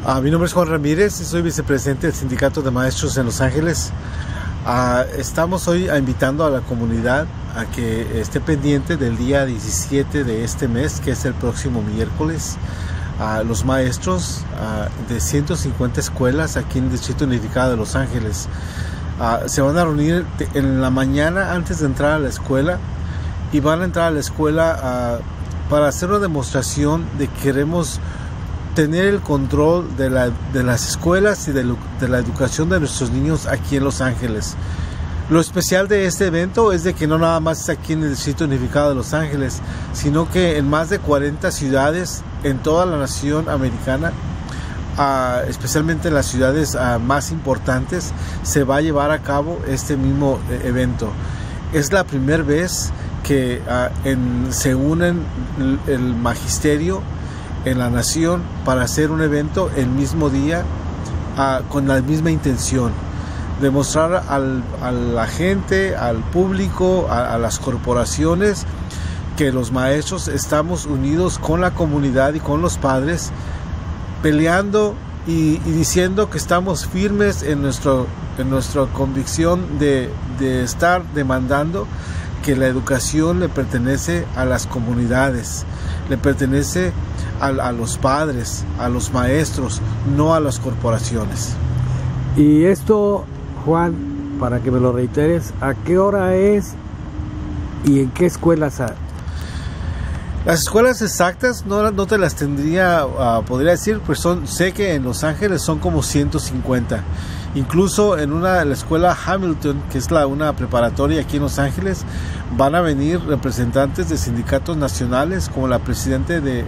Mi nombre es Juan Ramírez y soy vicepresidente del Sindicato de Maestros en Los Ángeles. Estamos hoy invitando a la comunidad a que esté pendiente del día 17 de este mes, que es el próximo miércoles. Los maestros de 150 escuelas aquí en el Distrito Unificado de Los Ángeles se van a reunir en la mañana antes de entrar a la escuela, y van a entrar a la escuela para hacer una demostración de que queremos tener el control de las escuelas y de la educación de nuestros niños aquí en Los Ángeles. Lo especial de este evento es de que no nada más es aquí en el Distrito Unificado de Los Ángeles, sino que en más de 40 ciudades en toda la nación americana, especialmente en las ciudades más importantes, se va a llevar a cabo este mismo evento. Es la primera vez que se unen el magisterio en la nación para hacer un evento el mismo día, con la misma intención: demostrar a la gente, al público, a las corporaciones, que los maestros estamos unidos con la comunidad y con los padres, peleando y diciendo que estamos firmes en nuestra convicción de estar demandando que la educación le pertenece a las comunidades, le pertenece a los padres, a los maestros, no a las corporaciones. Y esto, Juan, para que me lo reiteres, ¿a qué hora es y en qué escuelas hay? Las escuelas exactas no te las podría decir, pues sé que en Los Ángeles son como 150. Incluso en la escuela Hamilton, que es una preparatoria aquí en Los Ángeles, van a venir representantes de sindicatos nacionales, como la presidenta de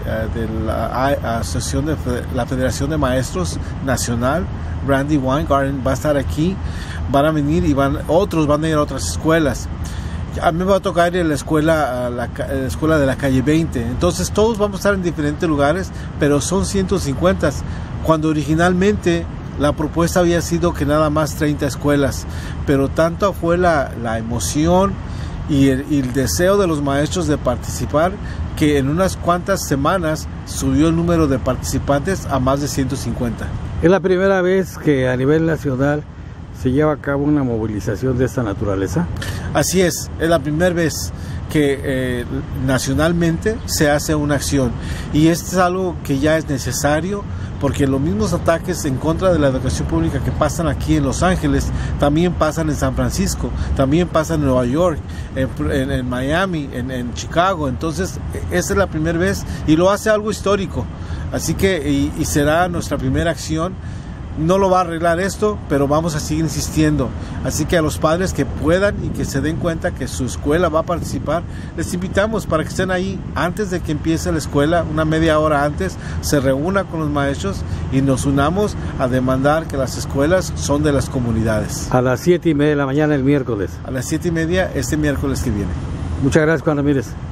la Federación de Maestros Nacional, Brandy Weingarten, va a estar aquí. Van a venir y otros van a ir a otras escuelas. A mí me va a tocar ir a la escuela de la calle 20. Entonces todos vamos a estar en diferentes lugares, pero son 150, cuando originalmente la propuesta había sido que nada más 30 escuelas, pero tanto fue la emoción y el deseo de los maestros de participar, que en unas cuantas semanas subió el número de participantes a más de 150. ¿Es la primera vez que a nivel nacional se lleva a cabo una movilización de esta naturaleza? Así es la primera vez que nacionalmente se hace una acción, y esto es algo que ya es necesario, porque los mismos ataques en contra de la educación pública que pasan aquí en Los Ángeles también pasan en San Francisco, también pasan en Nueva York, en Miami, en Chicago. Entonces esa es la primera vez y lo hace algo histórico, así que y será nuestra primera acción. No lo va a arreglar esto, pero vamos a seguir insistiendo. Así que a los padres que puedan y que se den cuenta que su escuela va a participar, les invitamos para que estén ahí antes de que empiece la escuela, una media hora antes, se reúna con los maestros y nos unamos a demandar que las escuelas son de las comunidades. A las 7:30 de la mañana el miércoles. A las 7:30 este miércoles que viene. Muchas gracias, Juan Ramírez.